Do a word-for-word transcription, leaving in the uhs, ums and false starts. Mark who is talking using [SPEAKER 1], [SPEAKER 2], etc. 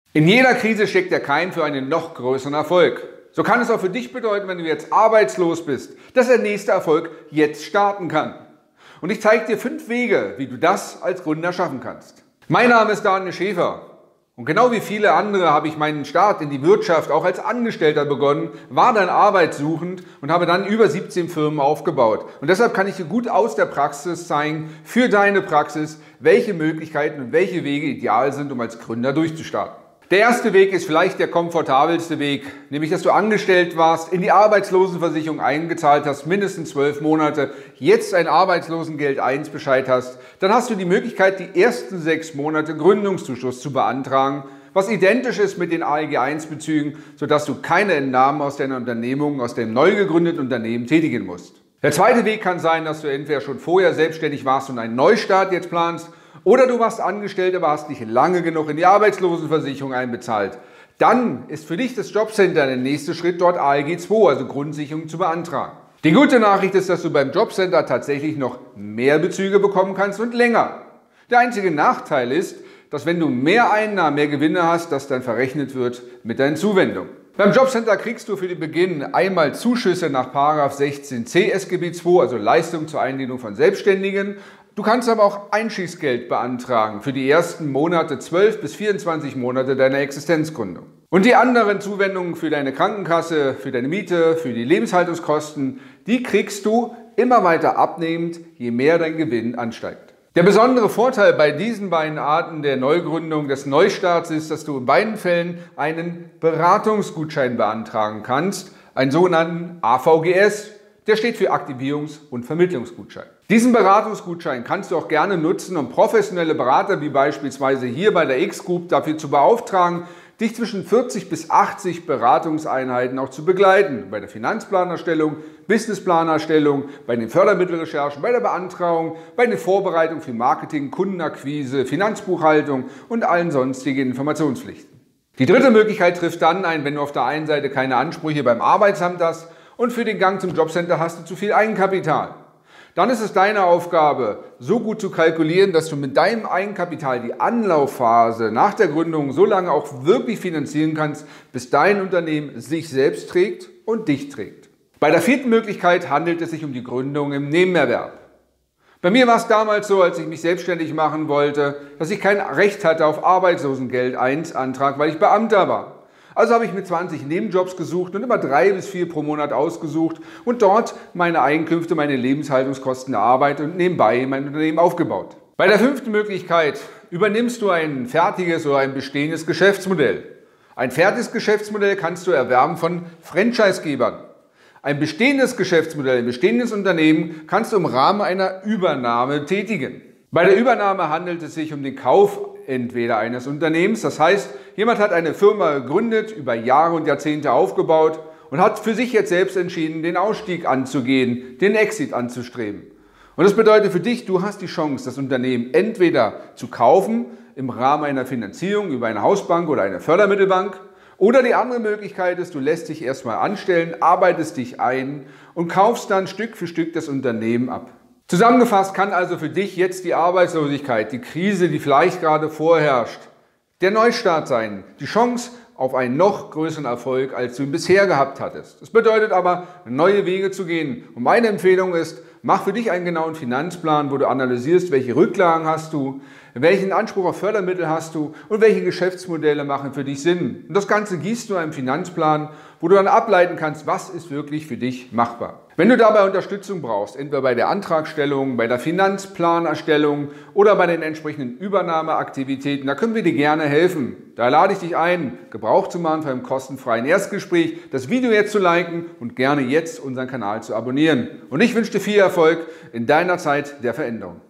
[SPEAKER 1] In jeder Krise steckt der Keim für einen noch größeren Erfolg. So kann es auch für dich bedeuten, wenn du jetzt arbeitslos bist, dass der nächste Erfolg jetzt starten kann. Und ich zeige dir fünf Wege, wie du das als Gründer schaffen kannst. Mein Name ist Daniel Schäfer. Und genau wie viele andere habe ich meinen Start in die Wirtschaft auch als Angestellter begonnen, war dann arbeitssuchend und habe dann über siebzehn Firmen aufgebaut. Und deshalb kann ich dir gut aus der Praxis zeigen, für deine Praxis, welche Möglichkeiten und welche Wege ideal sind, um als Gründer durchzustarten. Der erste Weg ist vielleicht der komfortabelste Weg, nämlich dass du angestellt warst, in die Arbeitslosenversicherung eingezahlt hast, mindestens zwölf Monate, jetzt ein Arbeitslosengeld eins Bescheid hast. Dann hast du die Möglichkeit, die ersten sechs Monate Gründungszuschuss zu beantragen, was identisch ist mit den A E G eins Bezügen, sodass du keine Entnahmen aus deiner Unternehmung, aus dem neu gegründeten Unternehmen tätigen musst. Der zweite Weg kann sein, dass du entweder schon vorher selbstständig warst und einen Neustart jetzt planst, oder du warst angestellt, aber hast nicht lange genug in die Arbeitslosenversicherung einbezahlt. Dann ist für dich das Jobcenter der nächste Schritt, dort A E G zwei, also Grundsicherung, zu beantragen. Die gute Nachricht ist, dass du beim Jobcenter tatsächlich noch mehr Bezüge bekommen kannst und länger. Der einzige Nachteil ist, dass wenn du mehr Einnahmen, mehr Gewinne hast, das dann verrechnet wird mit deinen Zuwendungen. Beim Jobcenter kriegst du für den Beginn einmal Zuschüsse nach Paragraph sechzehn c S G B zwei, also Leistung zur Einlehnung von Selbstständigen. Du kannst aber auch Einschießgeld beantragen für die ersten Monate, zwölf bis vierundzwanzig Monate deiner Existenzgründung. Und die anderen Zuwendungen für deine Krankenkasse, für deine Miete, für die Lebenshaltungskosten, die kriegst du immer weiter abnehmend, je mehr dein Gewinn ansteigt. Der besondere Vorteil bei diesen beiden Arten der Neugründung, des Neustarts ist, dass du in beiden Fällen einen Beratungsgutschein beantragen kannst, einen sogenannten A V G S. Der steht für Aktivierungs- und Vermittlungsgutschein. Diesen Beratungsgutschein kannst du auch gerne nutzen, um professionelle Berater wie beispielsweise hier bei der X-Group dafür zu beauftragen, dich zwischen vierzig bis achtzig Beratungseinheiten auch zu begleiten. Bei der Finanzplanerstellung, Businessplanerstellung, bei den Fördermittelrecherchen, bei der Beantragung, bei der Vorbereitung für Marketing, Kundenakquise, Finanzbuchhaltung und allen sonstigen Informationspflichten. Die dritte Möglichkeit trifft dann ein, wenn du auf der einen Seite keine Ansprüche beim Arbeitsamt hast und für den Gang zum Jobcenter hast du zu viel Eigenkapital. Dann ist es deine Aufgabe, so gut zu kalkulieren, dass du mit deinem Eigenkapital die Anlaufphase nach der Gründung so lange auch wirklich finanzieren kannst, bis dein Unternehmen sich selbst trägt und dich trägt. Bei der vierten Möglichkeit handelt es sich um die Gründung im Nebenerwerb. Bei mir war es damals so, als ich mich selbstständig machen wollte, dass ich kein Recht hatte auf Arbeitslosengeld eins Antrag, weil ich Beamter war. Also habe ich mir zwanzig Nebenjobs gesucht und immer drei bis vier pro Monat ausgesucht und dort meine Einkünfte, meine Lebenshaltungskosten erarbeitet und nebenbei mein Unternehmen aufgebaut. Bei der fünften Möglichkeit übernimmst du ein fertiges oder ein bestehendes Geschäftsmodell. Ein fertiges Geschäftsmodell kannst du erwerben von Franchisegebern. Ein bestehendes Geschäftsmodell, ein bestehendes Unternehmen kannst du im Rahmen einer Übernahme tätigen. Bei der Übernahme handelt es sich um den Kauf entweder eines Unternehmens, das heißt, jemand hat eine Firma gegründet, über Jahre und Jahrzehnte aufgebaut und hat für sich jetzt selbst entschieden, den Ausstieg anzugehen, den Exit anzustreben. Und das bedeutet für dich, du hast die Chance, das Unternehmen entweder zu kaufen im Rahmen einer Finanzierung über eine Hausbank oder eine Fördermittelbank, oder die andere Möglichkeit ist, du lässt dich erstmal anstellen, arbeitest dich ein und kaufst dann Stück für Stück das Unternehmen ab. Zusammengefasst kann also für dich jetzt die Arbeitslosigkeit, die Krise, die vielleicht gerade vorherrscht, der Neustart sein, die Chance auf einen noch größeren Erfolg, als du ihn bisher gehabt hattest. Das bedeutet aber, neue Wege zu gehen. Und meine Empfehlung ist, mach für dich einen genauen Finanzplan, wo du analysierst, welche Rücklagen hast du, welchen Anspruch auf Fördermittel hast du und welche Geschäftsmodelle machen für dich Sinn. Und das Ganze gießt du in einem Finanzplan, wo du dann ableiten kannst, was ist wirklich für dich machbar. Wenn du dabei Unterstützung brauchst, entweder bei der Antragstellung, bei der Finanzplanerstellung oder bei den entsprechenden Übernahmeaktivitäten, da können wir dir gerne helfen. Da lade ich dich ein, Gebrauch zu machen von einem kostenfreien Erstgespräch, das Video jetzt zu liken und gerne jetzt unseren Kanal zu abonnieren. Und ich wünsche dir viel Erfolg in deiner Zeit der Veränderung.